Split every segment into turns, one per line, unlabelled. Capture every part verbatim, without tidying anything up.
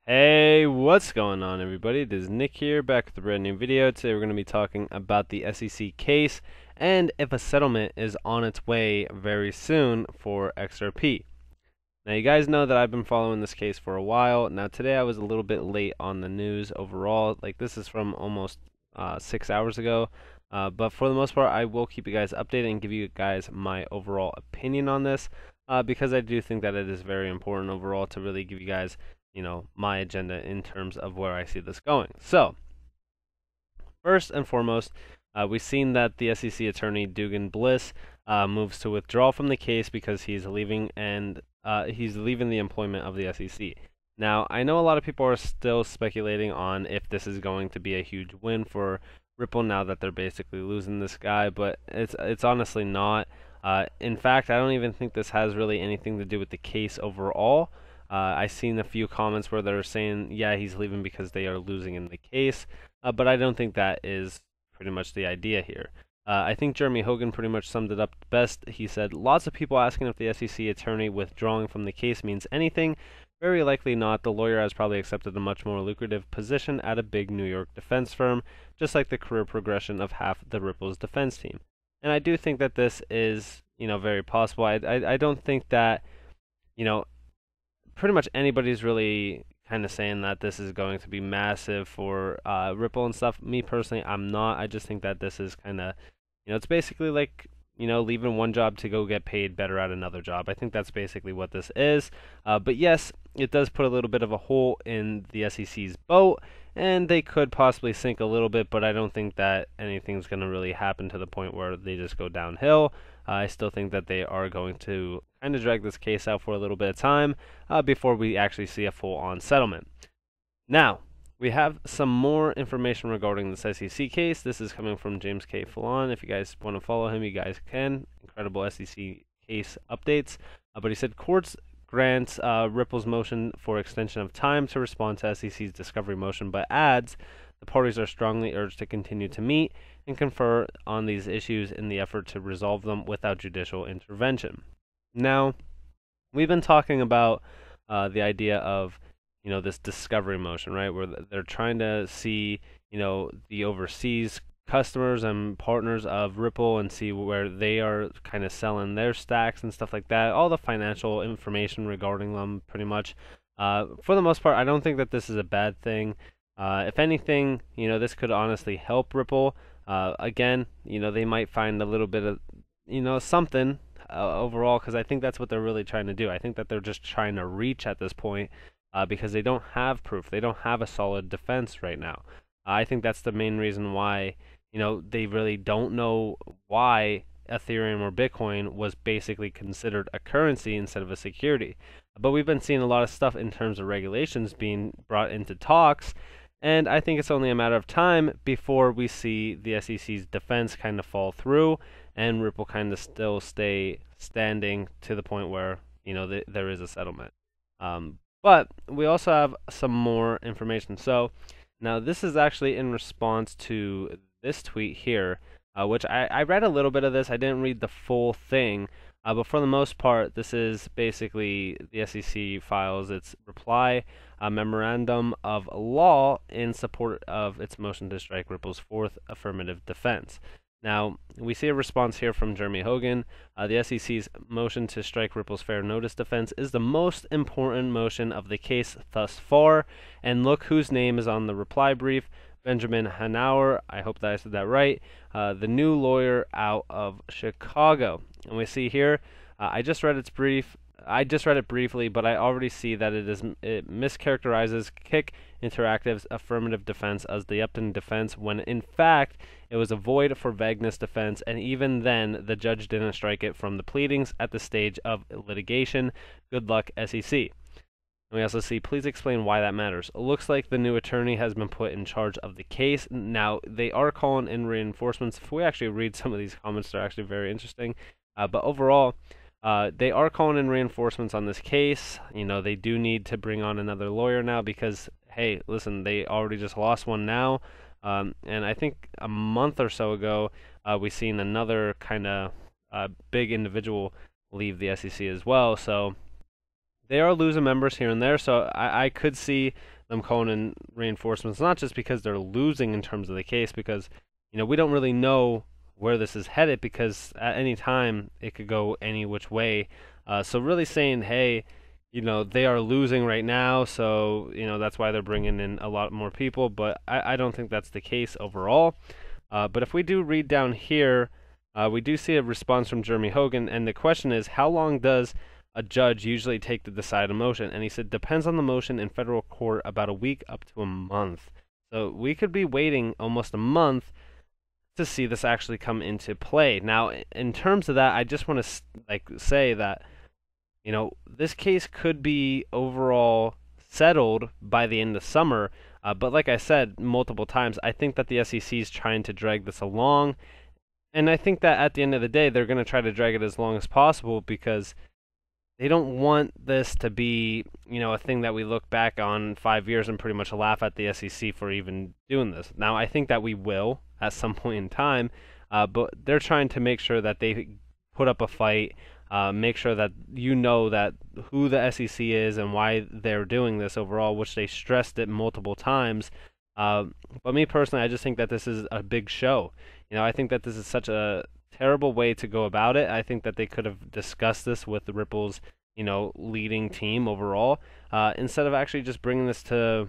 Hey, what's going on, everybody? It is Nick here, back with a brand new video. Today we're going to be talking about the S E C case and if a settlement is on its way very soon for X R P. Now, you guys know that I've been following this case for a while. Now, today I was a little bit late on the news overall. Like, this is from almost uh, six hours ago. Uh, but for the most part, I will keep you guys updated and give you guys my overall opinion on this uh, because I do think that it is very important overall to really give you guys you know, my agenda in terms of where I see this going. So, first and foremost, uh, we've seen that the S E C attorney Dugan Bliss uh, moves to withdraw from the case because he's leaving and uh, he's leaving the employment of the S E C. Now, I know a lot of people are still speculating on if this is going to be a huge win for Ripple now that they're basically losing this guy, but it's it's honestly not. Uh, in fact, I don't even think this has really anything to do with the case overall. Uh, I've seen a few comments where they're saying, yeah, he's leaving because they are losing in the case, uh, but I don't think that is pretty much the idea here. Uh, I think Jeremy Hogan pretty much summed it up best. He said, lots of people asking if the S E C attorney withdrawing from the case means anything. Very likely not. The lawyer has probably accepted a much more lucrative position at a big New York defense firm, just like the career progression of half the Ripple's defense team. And I do think that this is, you know, very possible. I, I, I don't think that, you know, pretty much anybody's really kind of saying that this is going to be massive for uh, Ripple and stuff. Me personally, I'm not. I just think that this is kind of, you know, it's basically like, you know, leaving one job to go get paid better at another job. I think that's basically what this is. Uh, but yes, it does put a little bit of a hole in the S E C's boat, and they could possibly sink a little bit, but I don't think that anything's going to really happen to the point where they just go downhill. Uh, I still think that they are going to kind of drag this case out for a little bit of time uh, before we actually see a full-on settlement. Now, we have some more information regarding this S E C case. This is coming from James K. Fallon. If you guys want to follow him, you guys can. Incredible S E C case updates. Uh, but he said courts grants uh, Ripple's motion for extension of time to respond to S E C's discovery motion, but adds the parties are strongly urged to continue to meet and confer on these issues in the effort to resolve them without judicial intervention. Now, we've been talking about uh, the idea of, you know, this discovery motion, right, where they're trying to see, you know, the overseas customers and partners of Ripple and see where they are kind of selling their stacks and stuff like that, all the financial information regarding them pretty much. Uh, for the most part, I don't think that this is a bad thing. Uh, if anything, you know, this could honestly help Ripple. Uh, again, you know, they might find a little bit of, you know, something uh, overall, because I think that's what they're really trying to do. I think that they're just trying to reach at this point uh, because they don't have proof. They don't have a solid defense right now. Uh, I think that's the main reason why, you know, they really don't know why Ethereum or Bitcoin was basically considered a currency instead of a security. But we've been seeing a lot of stuff in terms of regulations being brought into talks, and I think it's only a matter of time before we see the S E C's defense kind of fall through and Ripple kind of still stay standing to the point where, you know, th there is a settlement. Um, but we also have some more information. So now this is actually in response to this tweet here, uh, which I, I read a little bit of this. I didn't read the full thing, uh, but for the most part, this is basically the S E C files its reply, a memorandum of law in support of its motion to strike Ripple's fourth affirmative defense. Now, we see a response here from Jeremy Hogan. Uh, the S E C's motion to strike Ripple's fair notice defense is the most important motion of the case thus far, and look whose name is on the reply brief. Benjamin Hanauer, I hope that I said that right, uh, the new lawyer out of Chicago. And we see here, uh, I just read its brief. I just read it briefly, but I already see that it is it mischaracterizes Kick Interactive's affirmative defense as the Upton defense, when in fact it was a void for vagueness defense, and even then the judge didn't strike it from the pleadings at the stage of litigation. Good luck, S E C. And we also see, please explain why that matters. It looks like the new attorney has been put in charge of the case. Now, they are calling in reinforcements. If we actually read some of these comments, they're actually very interesting. Uh, but overall, uh, they are calling in reinforcements on this case. You know, they do need to bring on another lawyer now because, hey, listen, they already just lost one now. Um, and I think a month or so ago, uh, we seen another kind of uh, big individual leave the S E C as well. So they are losing members here and there, so I, I could see them calling in reinforcements, not just because they're losing in terms of the case, because you know we don't really know where this is headed, because at any time it could go any which way. Uh, so really saying, hey, you know, they are losing right now, so you know that's why they're bringing in a lot more people. But I, I don't think that's the case overall. Uh, but if we do read down here, uh, we do see a response from Jeremy Hogan, and the question is, how long does a judge usually take to decide a motion? And he said, depends on the motion in federal court, about a week up to a month. So we could be waiting almost a month to see this actually come into play. Now, in terms of that, I just want to like say that, you know, this case could be overall settled by the end of summer. Uh, but like I said multiple times, I think that the S E C is trying to drag this along. And I think that at the end of the day, they're going to try to drag it as long as possible, because they don't want this to be, you know, a thing that we look back on five years and pretty much laugh at the S E C for even doing this. Now, I think that we will at some point in time, uh, but they're trying to make sure that they put up a fight, uh, make sure that you know that who the S E C is and why they're doing this overall, which they stressed it multiple times. Uh, but me personally, I just think that this is a big show. You know, I think that this is such a terrible way to go about it. I think that they could have discussed this with Ripple's, you know, leading team overall, uh, instead of actually just bringing this to,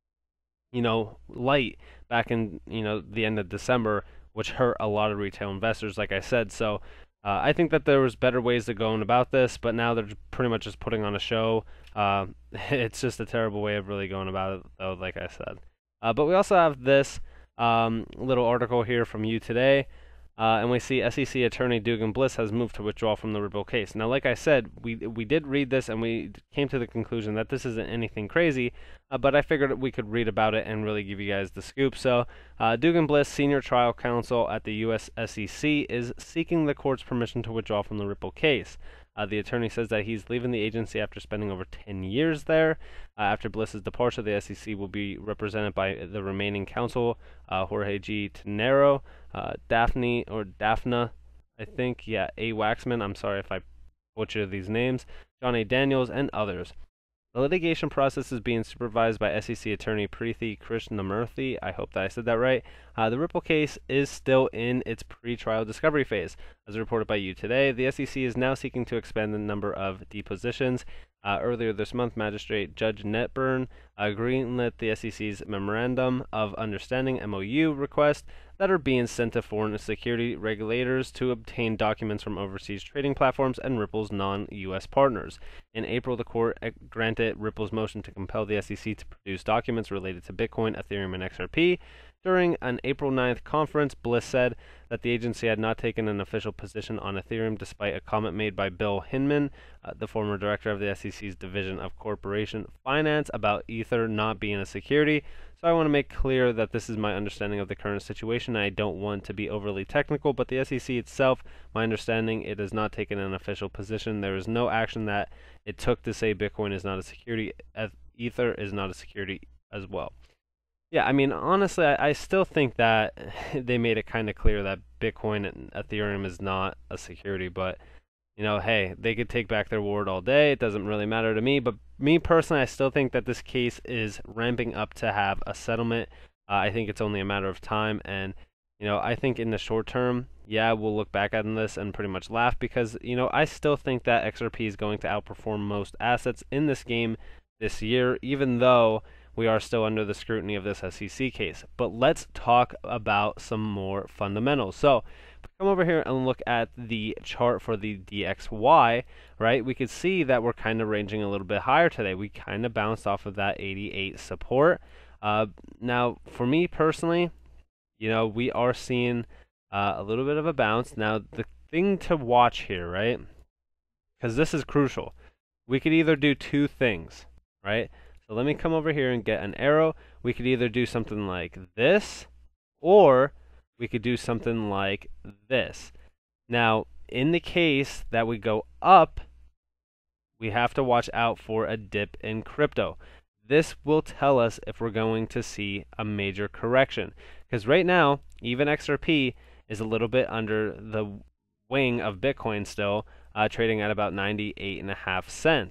you know, light back in, you know, the end of December, which hurt a lot of retail investors, like I said. So uh, I think that there was better ways to go about this, but now they're pretty much just putting on a show. Uh, it's just a terrible way of really going about it, though, like I said. Uh, but we also have this um, little article here from You Today. Uh, and we see S E C attorney Dugan Bliss has moved to withdraw from the Ripple case. Now, like I said, we we did read this and we came to the conclusion that this isn't anything crazy, uh, but I figured we could read about it and really give you guys the scoop. So, uh, Dugan Bliss, senior trial counsel at the U S S E C, is seeking the court's permission to withdraw from the Ripple case. Uh, the attorney says that he's leaving the agency after spending over ten years there. Uh, after Bliss's departure, the S E C will be represented by the remaining counsel, uh, Jorge G. Tenero, uh, Daphne, or Daphna, I think, yeah, A. Waxman, I'm sorry if I butcher these names, John A. Daniels, and others. The litigation process is being supervised by S E C attorney Preethi Krishnamurthy. I hope that I said that right. Uh, the Ripple case is still in its pre-trial discovery phase. As reported by You Today, the S E C is now seeking to expand the number of depositions. Uh, earlier this month, Magistrate Judge Netburn uh, greenlit the S E C's Memorandum of Understanding M O U request that are being sent to foreign security regulators to obtain documents from overseas trading platforms and Ripple's non-U S partners. In April, the court granted Ripple's motion to compel the S E C to produce documents related to Bitcoin, Ethereum, and X R P. During an April ninth conference, Bliss said that the agency had not taken an official position on Ethereum despite a comment made by Bill Hinman, uh, the former director of the S E C's Division of Corporation Finance, about Ether not being a security. So I want to make clear that this is my understanding of the current situation. I don't want to be overly technical, but the S E C itself, my understanding, it has not taken an official position. There is no action that it took to say Bitcoin is not a security. Ether is not a security as well. Yeah, I mean, honestly, I, I still think that they made it kind of clear that Bitcoin and Ethereum is not a security, but, you know, hey, they could take back their word all day. It doesn't really matter to me, but me personally, I still think that this case is ramping up to have a settlement. Uh, I think it's only a matter of time, and, you know, I think in the short term, yeah, we'll look back at this and pretty much laugh because, you know, I still think that X R P is going to outperform most assets in this game this year, even though we are still under the scrutiny of this S E C case. But let's talk about some more fundamentals. So, come over here and look at the chart for the D X Y, right? We could see that we're kind of ranging a little bit higher today. We kind of bounced off of that eighty-eight support. Uh, now, for me personally, you know, we are seeing uh, a little bit of a bounce. Now, the thing to watch here, right? Because this is crucial. We could either do two things, right? So let me come over here and get an arrow. We could either do something like this, or we could do something like this. Now, in the case that we go up, we have to watch out for a dip in crypto. This will tell us if we're going to see a major correction. Because right now, even X R P is a little bit under the wing of Bitcoin still, uh, trading at about ninety-eight and a half cents.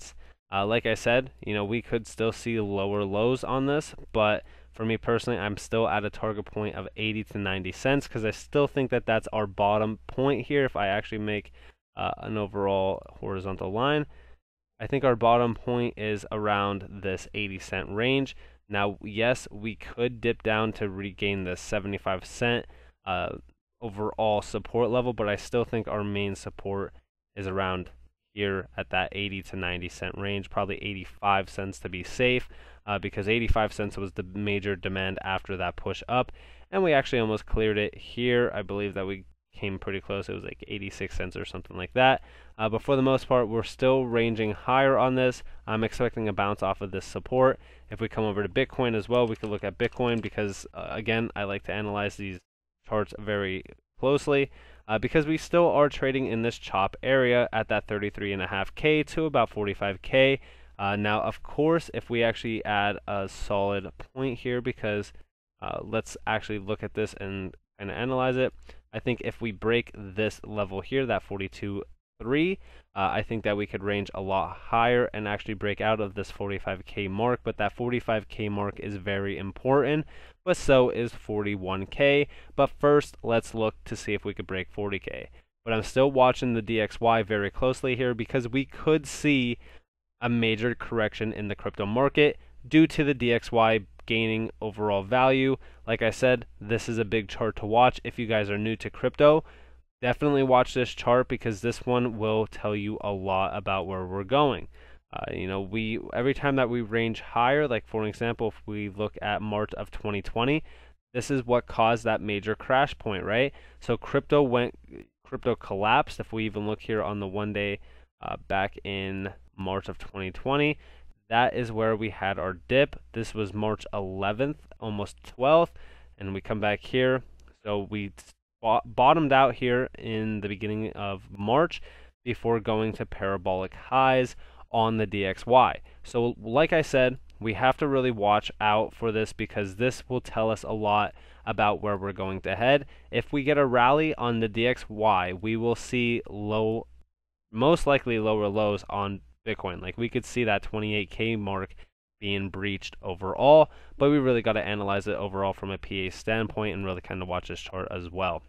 Uh, like I said, you know, we could still see lower lows on this, but for me personally, I'm still at a target point of eighty to ninety cents because I still think that that's our bottom point here. If I actually make uh, an overall horizontal line, I think our bottom point is around this eighty cent range. Now, yes, we could dip down to regain the seventy-five cent uh, overall support level, but I still think our main support is around here at that eighty to ninety cent range, probably eighty-five cents to be safe, uh, because eighty-five cents was the major demand after that push up, and we actually almost cleared it here. I believe that we came pretty close. It was like eighty-six cents or something like that. Uh, but for the most part, we're still ranging higher on this. I'm expecting a bounce off of this support. If we come over to Bitcoin as well, we could look at Bitcoin because, uh, again, I like to analyze these charts very closely uh, because we still are trading in this chop area at that thirty-three and a half K to about forty-five K. Uh, now, of course, if we actually add a solid point here, because uh, let's actually look at this and kind of analyze it. I think if we break this level here, that forty-two point three, uh, I think that we could range a lot higher and actually break out of this forty-five K mark. But that forty-five K mark is very important, but so is forty-one K. But first, let's look to see if we could break forty K. But I'm still watching the D X Y very closely here because we could see a major correction in the crypto market due to the D X Y gaining overall value. Like I said, this is a big chart to watch. If you guys are new to crypto, definitely watch this chart because this one will tell you a lot about where we're going. Uh, you know, we every time that we range higher, like for example, if we look at March of twenty twenty, this is what caused that major crash point, right? So crypto went, crypto collapsed. If we even look here on the one day uh, back in March of twenty twenty, that is where we had our dip. This was March eleventh, almost twelfth, and we come back here. So we bottomed out here in the beginning of March before going to parabolic highs on the D X Y. So like I said, we have to really watch out for this because this will tell us a lot about where we're going to head. If we get a rally on the D X Y, we will see low, most likely lower lows on Bitcoin. Like we could see that twenty-eight K mark being breached overall, but we really got to analyze it overall from a P A standpoint and really kind of watch this chart as well.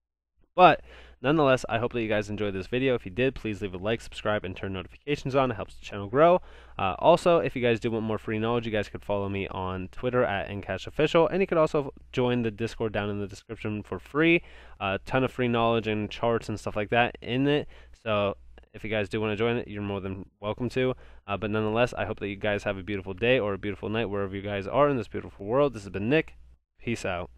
But nonetheless, I hope that you guys enjoyed this video. If you did, please leave a like, subscribe, and turn notifications on. It helps the channel grow. Uh, also, if you guys do want more free knowledge, you guys could follow me on Twitter at NCashOfficial, and you could also join the Discord down in the description for free. A uh, ton of free knowledge and charts and stuff like that in it. So if you guys do want to join it, you're more than welcome to. Uh, but nonetheless, I hope that you guys have a beautiful day or a beautiful night wherever you guys are in this beautiful world. This has been Nick. Peace out.